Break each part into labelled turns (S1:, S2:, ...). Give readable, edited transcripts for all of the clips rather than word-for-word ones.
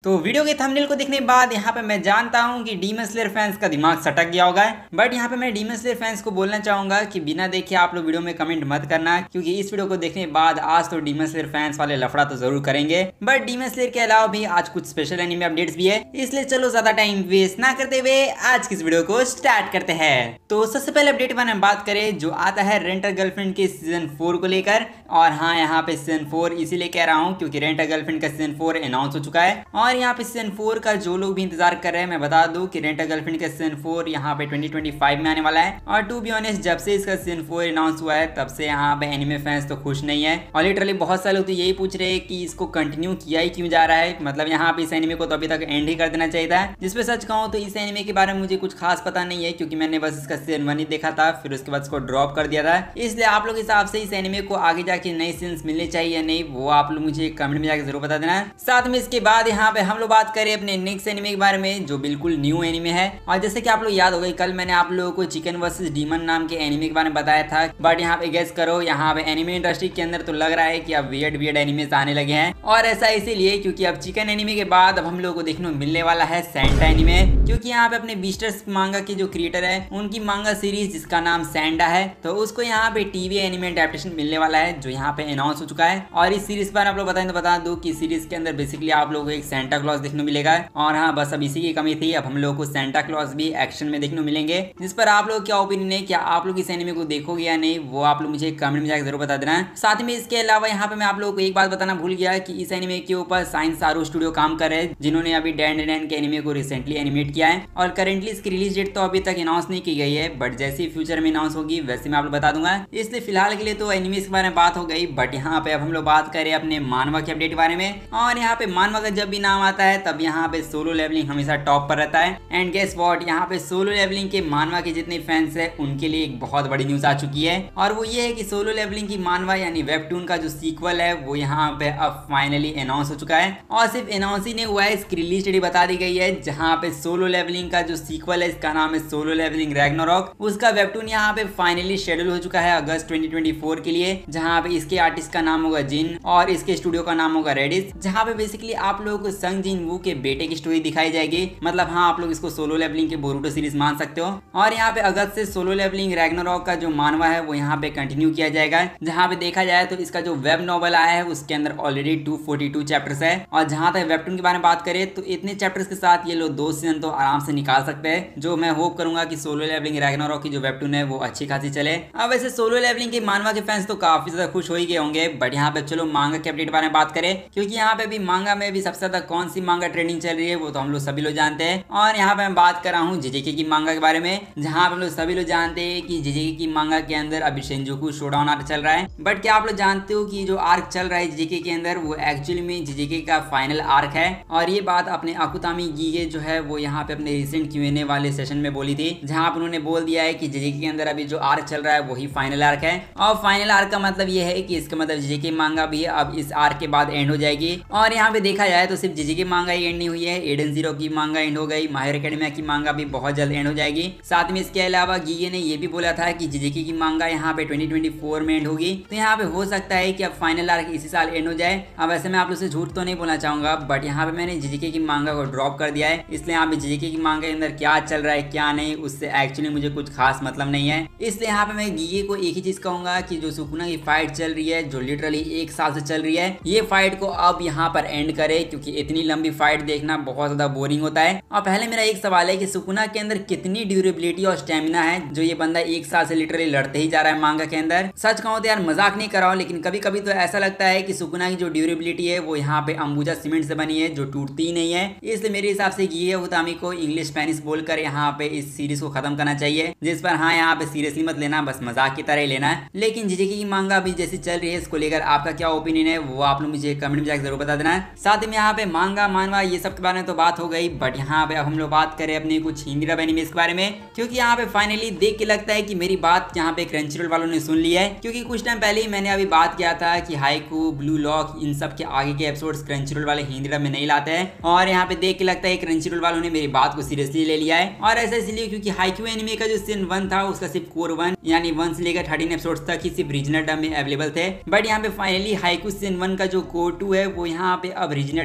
S1: तो वीडियो के थंबनेल को देखने के बाद यहाँ पे मैं जानता हूँ कि डीमन स्लेयर फैंस का दिमाग सटक गया होगा, बट यहाँ पे मैं डीमन स्लेयर फैंस को बोलना चाहूंगा कि बिना देखे आप लोग वीडियो में कमेंट मत करना, क्योंकि इस वीडियो को देखने के बाद आज तो डीमन स्लेयर फैंस वाले लफड़ा तो जरूर करेंगे, बट डीमन स्लेयर के अलावा भी आज कुछ स्पेशल एनिमे अपडेट्स भी है। इसलिए चलो ज्यादा टाइम वेस्ट ना करते हुए आज की इस वीडियो को स्टार्ट करते हैं। तो सबसे पहले अपडेट बारे में बात करें जो आता है रेंटर गर्लफ्रेंड के सीजन 4 को लेकर। और हाँ, यहाँ पे सीजन 4 इसीलिए कह रहा हूँ क्योंकि रेंटर गर्लफ्रेंड का सीजन 4 अनाउंस हो चुका है। और यहाँ पे सीजन 4 का जो लोग भी इंतजार कर रहे हैं, मैं बता दूं कि रेंटर गर्लफ्रेंड का सीजन 4 यहाँ पे 2025 में आने वाला है। और टू बी ऑनेस्ट, जब से इसका सीजन 4 अनाउंस हुआ है तब से यहाँ पे एनिमे फैंस तो खुश नहीं है। और लिटरली बहुत सारे लोग तो यही पूछ रहे हैं कि इसको कंटिन्यू किया ही क्यों जा रहा है, मतलब यहाँ पे इस एनिमे को तो अभी तक एंड ही कर देना चाहिए था। जिसपे सच कहूँ तो इस एनिमे के बारे में मुझे कुछ खास पता नहीं है, क्योंकि मैंने बस इसका सीजन 1 ही देखा था, फिर उसके बाद इसको ड्रॉप कर दिया था। इसलिए आप लोग हिसाब से इस एनिमे को आगे जाके नए सीजन मिलने चाहिए या नहीं, वो आप लोग मुझे कमेंट में जाकर जरूर बता देना। साथ में इसके बाद यहाँ पे हम लोग बात करें अपने नेक्स्ट एनिमे के बारे में जो बिल्कुल न्यू एनिमे है। और जैसे कि आप लोग याद हो गई, कल मैंने आप लोगों को चिकन वर्सेस डीमन नाम के एनिमे के बारे में बताया था, बट यहाँ पे गेस करो, यहाँ पे एनिमे इंडस्ट्री के अंदर तो लग रहा है कि अब वियर्ड एनिमे आने लगे हैं। और ऐसा इसीलिए क्योंकि अब चिकन एनिमे के बाद अब हम लोगों को देखने को मिलने वाला है सैंडा एनिमे, क्योंकि यहाँ पे अपने बीस्टर्स मांगा के जो क्रिएटर है उनकी मांगा सीरीज जिसका नाम सैंडा है, तो उसको यहाँ पे टीवी एनिमे एडेप्टेशन मिलने वाला है जो यहाँ पे अनाउंस हो चुका है। और इस सीरीज पर आप लोग बताएं तो बता दूं कि सीरीज के अंदर बेसिकली आप लोगों को एक सेंटा क्लॉज देखने को मिलेगा। और हाँ, बस अब इसी की कमी थी, अब हम लोगों को सेंटा क्लॉज भी एक्शन में देखने को मिलेंगे। जिस पर आप लोग क्या ओपिनियन है, क्या आप लोग इस एनिमे को देखोगे या नहीं, वो आप लोग मुझे कमेंट में जाकर जरूर बता देना। साथ में इसके अलावा यहाँ पे मैं आप लोगों को एक बात बताना भूल गया कि इस एनिमे के ऊपर साइंस सारू स्टूडियो काम कर रहे हैं, जिन्होंने अभी डैन डैन के एनिमे को रिसेंटली एनिमेट किया है। और करेंटली इसकी रिलीज डेट तो अभी तक अनाउंस नहीं की गई है, बट जैसे फ्यूचर में अनाउंस होगी वैसे मैं आप लोग बता दूंगा। इसलिए फिलहाल के लिए तो एनिमे के बारे में बात हो गई, बट यहाँ पे अब हम लोग बात करें अपने मानवा के अपडेट के बारे में। और यहाँ पे मानवा का जब भी नाम आता है तब यहाँ पे सोलो लेवलिंग हमेशा टॉप पर रहता है। एंड गेस व्हाट, यहाँ पे सोलो लेवलिंग के मानवा के जितने फैंस है उनके लिए एक बहुत बड़ी न्यूज आ चुकी है, और वो ये है कि सोलो लेवलिंग की मानवा यानी वेबटून का जो सीक्वल है वो यहाँ पे अब फाइनली अनाउंस हो चुका है। और सिर्फ अनाउंस ही नहीं हुआ है, इसकी रिलीज डेट बता दी गई है, जहाँ पे सोलो लेवलिंग का जो सीक्वल है इसका नाम है सोलो लेवलिंग रैग्नारॉक, उसका वेबटून यहाँ पे फाइनली शेड्यूल हो चुका है अगस्त 2024 के लिए, जहाँ पे इसके आर्टिस्ट का नाम होगा जिन और इसके स्टूडियो का नाम होगा रेडिस, जहाँ पे बेसिकली आप लोगों को संग जिन वू के बेटे की स्टोरी दिखाई जाएगी। मतलब हाँ, आप लोग इसको सोलो लेवलिंग के बोरुटो सीरीज मान सकते हो। और यहाँ पे अगस्त से सोलो लेवलिंग रैग्नारॉक का जो मानवा है वो यहाँ पे कंटिन्यू किया जाएगा, जहाँ पे देखा जाए तो इसका जो वेब नॉवल आया है उसके अंदर ऑलरेडी 242 चैप्टर्स है। और जहाँ तक वेबटून के बारे में बात करें तो इतने चैप्टर्स के साथ ये लोग 2 सीजन तो आराम से निकाल सकते हैं, जो मैं होप करूंगा कि सोलो लेवलिंग रैग्नारॉक की जो वेबटून है वो अच्छी खासी चले। अब वैसे सोलो लेवलिंग के मानवा के फैंस तो काफी ज्यादा खुश हो ही गए होंगे, बट यहाँ पे चलो मांगा के अपडेट बारे में बात करें, क्योंकि यहाँ पे भी मांगा में भी सबसे ज्यादा कौन सी मांगा ट्रेंडिंग चल रही है वो तो हम लोग सभी लोग जानते हैं। और यहाँ पे मैं बात कर रहा हूँ जेजेके की मांगा के बारे में, जहाँ पे हम लोग सभी लोग जानते हैं कि जेजेके की मांगा के अंदर अभी शिंजुकू शोडाउन आर्क चल रहा है। बट क्या आप लोग जानते हो कि जो आर्क चल रहा है जेजेके के अंदर वो एक्चुअली में जेजेके का फाइनल आर्क है। और ये बात अपने अकुतामी गीगे जो है वो यहाँ पे अपने रिसेंट Q&A वाले सेशन में बोली थी, जहाँ पे उन्होंने बोल दिया है कि जेजेके के अंदर अभी जो आर्क चल रहा है वही फाइनल आर्क है। और फाइनल आर्क का मतलब ये है कि इसका मतलब जेजेके मांगा भी अब इस आर्क के बाद एंड हो जाएगी। और यहाँ पे देखा जाए तो सिर्फ जेजेके मांगा ही एंड नहीं हुई है, एडन जीरो की मांगा एंड हो गई, माय हीरो एकेडमिया की मांगा भी बहुत जल्द एंड हो जाएगी। साथ में इसके अलावा गीगे ने ये भी बोला था कि जेजेके की मांगा यहाँ पे 2024 में एंड होगी, तो यहाँ पे हो सकता है कि अब फाइनल आर्क इसी साल एंड हो जाए। अब वैसे मैं आप लोग से झूठ तो नहीं बोलना चाहूंगा, बट यहाँ पे मैंने जेजेके की मांगा को ड्रॉप कर दिया है, इसलिए यहाँ पे जेजेके की मांगा के अंदर क्या चल रहा है क्या नहीं उससे एक्चुअली मुझे कुछ खास मतलब नहीं है। इसलिए यहाँ पे मैं गीगे को एक ही चीज कहूंगा कि जो सुकुना की फाइट चल रही है, जो लिटरली 1 साल से चल रही है, ये फाइट को अब यहाँ पर एंड करे, क्योंकि इतनी लंबी फाइट देखना बहुत ज्यादा बोरिंग होता है। और पहले मेरा एक सवाल है कि सुकुना के अंदर कितनी ड्यूरेबिलिटी और स्टेमिना है जो ये बंदा 1 साल से लिटरली लड़ते ही जा रहा है मांगा के अंदर। सच कहूं तो यार मजाक नहीं कर रहा हूं, लेकिन कभी कभी तो ऐसा लगता है कि सुकुना की जो ड्यूरेबिलिटी है वो यहाँ पे अंबुजा सीमेंट से बनी है जो टूटती ही नहीं है। इसलिए मेरे हिसाब से गीगे उतामी को इंग्लिश स्पेनिश बोलकर यहाँ पे इस सीरीज को खत्म करना चाहिए, जिस पर हाँ यहाँ पे सीरियसली मत लेना, बस मजाक की तरह ही लेना है। लेकिन जेजेके की मांगा अभी जैसी चल रही है इसको लेकर आपका क्या ओपिनियन है वो आप लोग मुझे कमेंट में जाकर जरूर बता देना। साथ में यहाँ पे मांगा मानवा ये सब के बारे में तो बात हो गई, बट यहाँ पे अब हम लोग बात करें अपने कुछ हिंदी डब एनिमेस के बारे में, क्योंकि यहाँ पे फाइनली देख के लगता है कि मेरी बात यहाँ पे क्रंचीरोल वालों ने सुन ली है। क्योंकि कुछ टाइम पहले ही मैंने अभी बात किया था कि हाइकू, ब्लू लॉक इन सब के आगे के एपिसोड्स क्रंचीरोल वाले हिंदी डब में नहीं लाते हैं, और यहाँ पे देख के लगता है क्रंचीरोल वालों ने मेरी बात को सीरियसली ले लिया है। और ऐसा इसलिए क्योंकि हाइकू एनिमे का जो सीजन 1 था उसका सिर्फ कोर 1 यानी 1 से लेकर 13 एपिसोड्स तक ही सिर्फ रीजनल डब में अवेलेबल थे, बट यहाँ पे फाइनली हाइकू सीजन 1 का जो कोर 2 है वो यहाँ पे अब रीजनल डब के साथ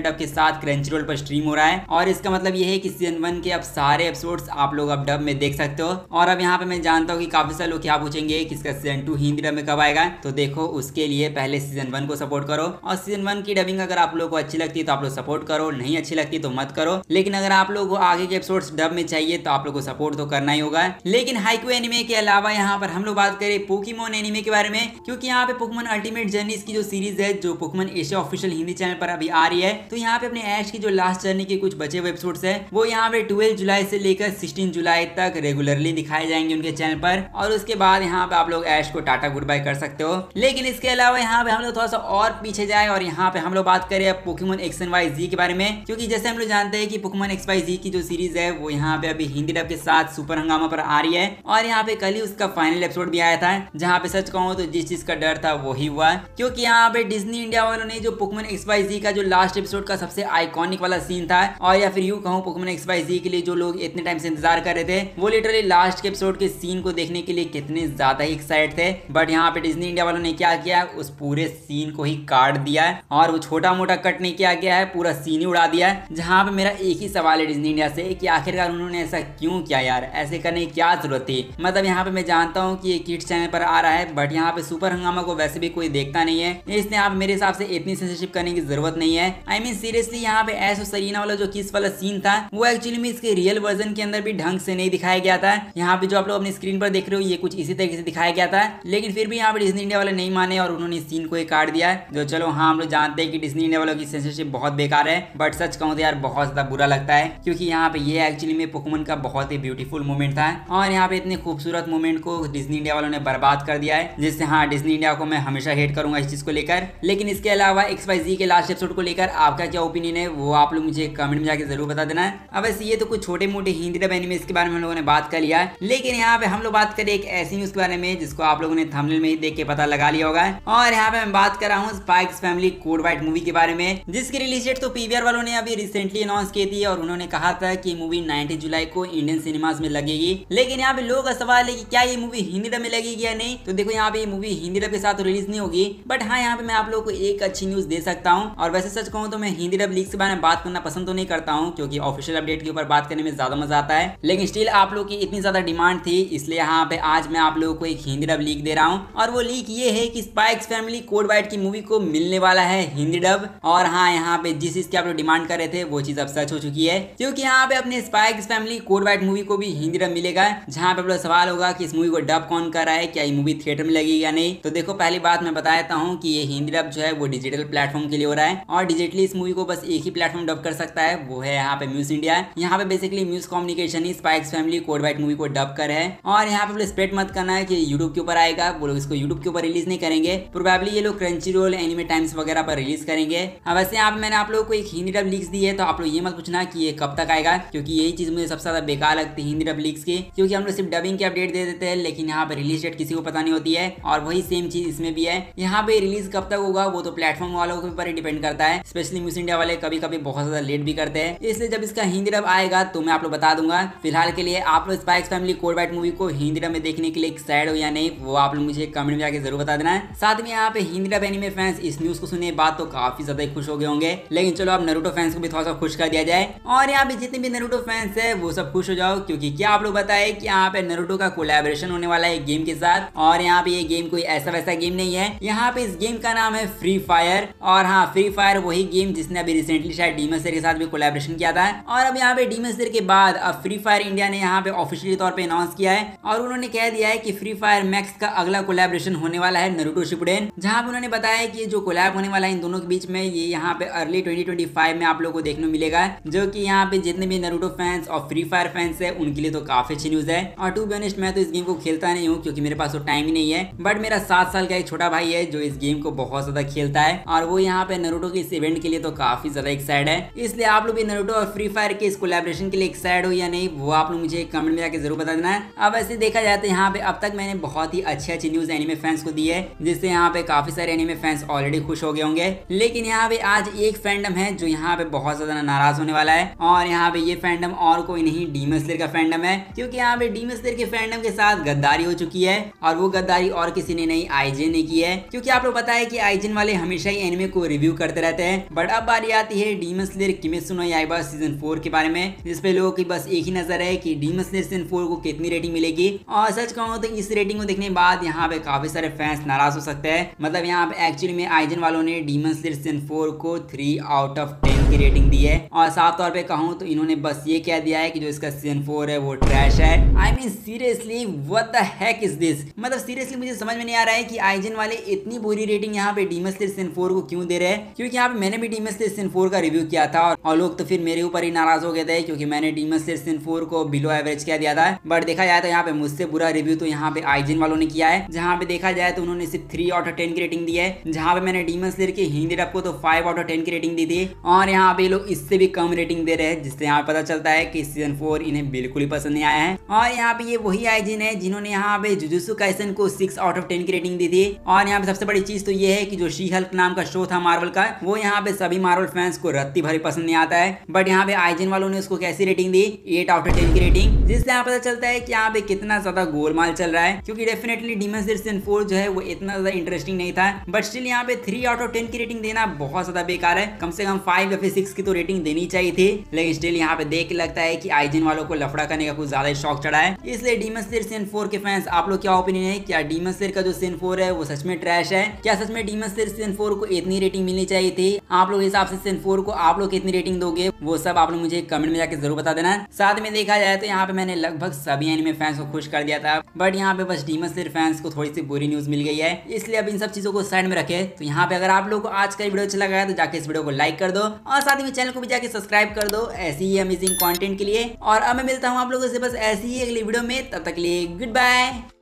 S1: साथ क्रंचरोल पर स्ट्रीम हो रहा है। और इसका मतलब ये है कि सीजन 1 के अब सारे एपिसोड्स आप लोग अब डब में देख सकते हो। और अब यहाँ पे मैं जानता हूँ कि काफी सारे लोग क्या पूछेंगे कि इसका सीजन 2 हिंदी डब में कब आएगा। तो देखो, उसके लिए पहले सीजन 1 को सपोर्ट करो, और सीजन 1 की डबिंग अगर आप लोग को अच्छी लगती है तो आप लोग सपोर्ट करो, नहीं अच्छी लगती तो मत करो। लेकिन अगर आप लोग को आगे के एपिसोड्स डब में चाहिए तो आप लोग को सपोर्ट तो करना ही होगा। लेकिन हाइकू एनिमे के अलावा यहाँ पर हम लोग बात करें पोकेमॉन एनिमे के बारे में, क्योंकि यहाँ पे पोकेमॉन अल्टीमेट जर्नीज की जो सीरीज है जो Pokemon Asia official Hindi channel पर अभी आ रही है, तो यहाँ पे अपने ऐश की जो लास्ट जर्नी के कुछ बचे हुए एपिसोड्स है वो यहाँ पे 12 जुलाई से लेकर 16 जुलाई तक रेगुलरली दिखाए जाएंगे उनके चैनल पर। और उसके बाद यहाँ पे आप लोग ऐश को टाटा गुड बाय कर सकते हो। लेकिन इसके अलावा यहाँ पे हम लोग थोड़ा सा और पीछे जाए और यहाँ पे हम लोग बात करें पोकेमॉन XY-Z के बारे में, क्योंकि जैसे हम लोग जानते हैं कि पोकेमॉन XY-Z की जो सीरीज है वो यहाँ पे अभी हिंदी डब के साथ सुपर हंगामा पर आ रही है। और यहाँ पे कल ही उसका फाइनल एपिसोड भी आया था, जहाँ पे सच कहूँ तो जिस चीज का डर था वो ही हुआ, क्योंकि यहाँ पे डिज्नी इंडिया वालों ने जो पोकेमॉन XY-Z का जो लास्ट एपिसोड का सबसे आइकॉनिक वाला सीन था, और या फिर यूं कहूँ पोकेमॉन XY-Z के लिए जो लोग इतने टाइम से इंतजार कर रहे थे, वो लिटरली लास्ट के एपिसोड के सीन को देखने के लिए कितने ज्यादा ही एक्साइटेड थे। बट यहाँ पे डिज्नी इंडिया वालों ने क्या किया, उस पूरे सीन को ही काट दिया है, और वो छोटा मोटा कट नहीं किया गया है, पूरा सीन ही उड़ा दिया है। जहाँ पे मेरा एक ही सवाल है डिज्नी इंडिया से कि आखिरकार उन्होंने ऐसा क्यों किया यार, ऐसे करने की क्या जरूरत थी। मतलब यहाँ पे मैं जानता हूँ कि ये किड्स चैनल पर आ रहा है, बट यहाँ पे सुपर हंगामा को वैसे भी कोई देखता नहीं है, इसलिए आप मेरे हिसाब से इतनी सेंसरशिप करने की जरूरत नहीं है। आई मीन सीरियसली यहाँ पे ऐश और सरीना वाला जो किस वाला सीन था वो एक्चुअली में इसके रियल वर्जन के अंदर भी ढंग से नहीं दिखाया गया था। यहाँ पे जो आप लोग अपनी स्क्रीन पर देख रहे हो ये कुछ इसी तरीके से दिखाया गया था, लेकिन फिर भी यहाँ पे डिज्नी इंडिया वाले नहीं माने और उन्होंने सीन को ही काट दिया। जो चलो हाँ, हम लोग जानते हैं कि डिज्नी इंडिया वालों की सेंसरशिप बहुत बेकार है, बट सच कहूँ तो यार बहुत ज्यादा बुरा लगता है, क्योंकि यहाँ पे ये एक्चुअली में पोकेमॉन का बहुत ही ब्यूटीफुल मोमेंट था, और यहाँ पे इतने खूबसूरत मोमेंट को डिज्नी इंडिया वालों ने बर्बाद कर दिया है, जिससे हाँ डिज्नी इंडिया को मैं हमेशा हेट करूंगा इस चीज को लेकर। लेकिन इसके अलावा XY-Z के लास्ट एपिसोड को लेकर आपका क्या ओपिनियन है वो आप लोग मुझे कमेंट में जाके जरूर बता देना। अब वैसे ये तो कुछ छोटे मोटे हिंदी डब एनिमेस के बारे में हम लोगों ने बात कर लिया, लेकिन यहाँ पे हम लोग बात करें एक ऐसी न्यूज के बारे में जिसको आप लोगों ने थंबनेल में ही देख के पता लगा लिया होगा। और यहाँ पे मैं बात कर रहा हूँ Spy x family code white movie के बारे में, जिसकी रिलीज डेट तो PVR वालों ने अभी रिसेंटली अनाउंस की थी, और उन्होंने कहा था कि मूवी 19 जुलाई को इंडियन सिनेमाज में लगेगी। लेकिन यहाँ पे लोगों का सवाल है कि क्या ये मूवी हिंदी डब में लगेगी या नहीं। तो देखो, यहाँ पे ये मूवी हिंदी डब के साथ तो रिलीज नहीं होगी, बट हाँ यहाँ पे मैं आप लोगों को एक अच्छी न्यूज दे सकता हूँ। और वैसे सच कहूँ तो मैं हिंदी डब लीक के बारे में बात करना पसंद तो नहीं करता हूँ, क्योंकि ऑफिशियल अपडेट के ऊपर बात करने में ज्यादा मजा आता है, लेकिन स्टिल आप लोग की इतनी ज्यादा डिमांड थी, इसलिए यहाँ पे आज मैं आप लोगों को एक हिंदी डब लीक दे रहा हूँ। और वो लीक ये है कि स्पाइक्स फैमिली कोड व्हाइट की मूवी को मिलने वाला है हिंदी डब। और हाँ, यहाँ पे जिस चीज की आप लोग डिमांड कर रहे थे वो चीज अब सच हो चुकी है, क्योंकि यहाँ पे अपने Spy x family code white movie को भी हिंदी डब मिलेगा। जहाँ पे आप लोग सवाल होगा कि इस मूवी को डब कौन कर रहा है, क्या ये मूवी थिएटर में लगेगी या नहीं। तो देखो, पहली बात मैं बता देता हूँ कि ये हिंदी डब जो है वो डिजिटल प्लेटफॉर्म के लिए हो रहा है, और डिजिटली इस मूवी को बस एक ही प्लेटफॉर्म डब कर सकता है, वो है यहाँ पे म्यूज इंडिया। यहाँ पे बेसिकली म्यूज कम्युनिकेशन ही Spy x family code white movie को डब कर है। और यहाँ पे स्प्रेड मत करना है कि यूट्यूब के ऊपर आएगा, वो लोग इसको यूट्यूब के ऊपर रिलीज नहीं करेंगे, प्रोबेबली ये लोग क्रंचीरोल, एनिमे टाइम्स वगैरह पर रिलीज करेंगे। वैसे यहाँ पे मैंने आप लोगों को एक हिंदी डब लीक्स दी है, तो आप लोग ये मत पूछना कि ये कब तक आएगा, क्योंकि यही चीज मुझे सबसे ज्यादा बेकार लगती है हिंदी डब लीक्स की, क्योंकि हम लोग सिर्फ डबिंग के अपडेट दे देते हैं, लेकिन यहाँ पे रिलीज डेट किसी को पता नहीं होती है। और वही सेम चीज इसमें भी है, यहाँ पे रिलीज कब तक होगा वो तो प्लेटफॉर्म वालों के ऊपर डिपेंड करता है। स्पेशली म्यूज इंडिया वाले कभी कभी बहुत ज्यादा लेट भी करते हैं, इसलिए जब इसका हिंदी डब आएगा तो मैं आप लोग बता दूंगा। फिलहाल के लिए आप लोग Spy x family code white movie को हिंदी डब में देखने के लिए एक्साइटेड हो या नहीं, वो आप लोग मुझे कमेंट में जाके जरूर बता देना है। साथ में यहाँ पे हिंदी डब एनिमे फैंस इस न्यूज को सुने बाद तो काफी ज्यादा खुश हो गए होंगे, लेकिन चलो अब नारुतो फैंस को भी थोड़ा सा खुश कर दिया जाए, और यहाँ पे जितने भी नारुतो फैंस है वो सब खुश हो जाओ, क्योंकि क्या आप लोग बताए कि यहाँ पे नारुतो का कोलैबोरेशन होने वाला है गेम के साथ। और यहाँ पे ये गेम कोई ऐसा वैसा गेम नहीं है, यहाँ पे इस गेम का नाम है फ्री फायर। और हाँ, फ्री फायर वही गेम जिसने अभी रिसेंटली शायद डीमन स्लेयर के साथ भी कोलैबोरेशन किया था। और अब यहाँ पे डीमन स्लेयर के बाद अब फ्री फायर इंडिया ने यहाँ पे ऑफिशियली तौर पे अनाउंस किया है, और उन्होंने कह दिया है कि फ्री फायर मैक्स का अगला कोलैबोरेशन होने वाला है नारुतो शिपुडेन, जहाँ पे उन्होंने बताया कि जो कोलैब होने वाला है इन दोनों के बीच में, ये यहाँ पे अर्ली 2025 में आप लोगों को देखने को मिलेगा, जो कि यहाँ पे जितने भी नारुतो फैंस और फ्री फायर फैंस है उनके लिए तो काफी अच्छी न्यूज है। और टू बी ऑनेस्ट मैं तो इस गेम को खेलता नहीं हूँ, क्योंकि मेरे पास तो टाइम ही नहीं है, बट मेरा 7 साल का एक छोटा भाई है जो इस गेम को बहुत ज्यादा खेलता है, और वो यहाँ पे नारुतो के इस इवेंट के लिए तो काफी ज्यादा एक्साइटेड है। इसलिए आप लोग भी नारुतो और फ्री फायर के इस कोलैबोरेशन के लिए एक्साइटेड हो या नहीं, वो आप लोग मुझे कमेंट में जाके जरूर बता देना है। अब ऐसे देखा जाए तो यहाँ पे अब तक मैंने बहुत ही अच्छी न्यूज एनिमे फैंस को दी है, जिससे यहाँ पे काफी सारे एनिमे फैंस ऑलरेडी खुश हो गए होंगे। लेकिन यहाँ पे आज एक फैंडम है जो यहाँ पे बहुत ज्यादा नाराज होने वाला है, और यहाँ पे ये फैंडम और कोई नहीं डीमन स्लेयर का फैंडम है, क्योंकि यहाँ पे डीमन स्लेयर के फैंडम के साथ गद्दारी हो चुकी है, और वो गद्दारी और किसी ने नहीं, आईजीएन ने की है। क्योंकि आप लोग पता है कि आईजीएन वाले हमेशा ही एनिमे को रिव्यू करते रहते हैं, बट अब बारी आती है demon slayer Kimetsu no Yaiba season 4 के बारे में, जिसपे लोगों की बस एक ही नजर है कि डीमन स्लेयर सीजन 4 को कितनी रेटिंग मिलेगी। और सच कहूँ तो इस रेटिंग को देखने के बाद यहाँ पे काफी सारे फैंस नाराज हो सकते हैं। मतलब यहाँ पे एक्चुअली में आइजन वालों ने डीमन स्लेयर सीजन 4 को 3 आउट ऑफ 10 की रेटिंग दी है। और साफ तौर पे कहूँ तो इन्होंने बस ये कह दिया है कि जो इसका सीजन 4 है वो ट्रैश है। I mean seriously what the heck is this. मतलब सीरियसली मुझे समझ में नहीं आ रहा है कि आइजन वाले इतनी बुरी रेटिंग यहाँ पे डीमन स्लेयर सीजन 4 को क्यों दे रहे हैं। क्योंकि यहाँ पे मैंने भी डीमन स्लेयर सीजन 4 का रिव्यू किया था और लोग तो फिर मेरे ऊपर ही नाराज हो गए थे क्योंकि मैंने डीमन स्लेयर सीजन 4 को बिलो एवरेज कह दिया था। बट देखा जाए तो यहाँ पे मुझसे बुरा रिव्यू तो यहाँ पे आइजन वालों ने किया है, जहाँ पे देखा जाए तो उन्होंने सिर्फ 3 आउट ऑफ 10 की रेटिंग दी है, जहाँ पे मैंने डीमन स्लेयर के हिंदी डब को तो 5 आउट ऑफ 10 की रेटिंग दी थी। और यहाँ पे लोग इससे भी कम रेटिंग दे रहे हैं, जिससे यहाँ पता चलता है कि सीजन 4 इन्हें बिल्कुल ही पसंद नहीं आया है। और यहाँ पे ये वही आइजन है जिन्होंने यहाँ पे जुजुत्सु काइसन को 6 आउट ऑफ 10 की रेटिंग दी थी। और यहाँ पे सबसे बड़ी चीज तो ये है कि जो शी हल्क नाम का शो था मार्वल का, वो यहाँ पे सभी मार्वल फैंस को रत्ती भरी पसंद नहीं आता है। बट यहाँ पे आइजन वालों ने उसको कैसी रेटिंग दी, 8 आउट ऑफ 10 की रेटिंग, जिससे यहाँ पता चलता है कि यहाँ पे कितना ज्यादा गोलमाल चल रहा है। क्योंकि डेफिनेटली डीमन स्लेयर सीजन 4 जो है वो इतना ज्यादा इंटरेस्टिंग नहीं था, बट स्टिल यहाँ पे 3 आउट ऑफ 10 की रेटिंग देना बहुत ज्यादा बेकार है। कम से कम 5 या फिर 6 की तो रेटिंग देनी चाहिए थी। लेकिन स्टिल यहाँ पे देख के लगता है कि आइजन वालों को लफड़ा करने का कुछ ज्यादा शौक चढ़ा है। इसलिए डीमन स्लेयर सीजन 4 के फैंस, आप लोग क्या ओपिनियन है? क्या डीमन स्लेयर का जो सीजन 4 है वो सच में ट्रैश है? क्या सच में डीमन स्लेयर सीजन 4 को इतनी रेटिंग मिलनी चाहिए थी? आप लोग हिसाब से सीजन 4 को आप लोग कितनी रेटिंग दोगे, वो सब आप लोग मुझे कमेंट में जाके जरूर बता देना। साथ में देखा जाए तो यहाँ पे मैंने लगभग सभी एनिमे फैंस को खुश कर दिया था, बट यहाँ पे बस डीमन स्लेयर फैंस को थोड़ी सी बुरी न्यूज मिल गई है। इसलिए अब इन सब चीजों को साइड में रखे। तो यहाँ पे अगर आप लोग को आज का वीडियो अच्छा लगा है तो जाके इस वीडियो को लाइक कर दो और साथ ही चैनल को भी जाके सब्सक्राइब कर दो ऐसी ही अमेजिंग कंटेंट के लिए। और अब मैं मिलता हूँ आप लोगों से बस ऐसी ही अगली वीडियो में, तब तक के लिए गुड बाय।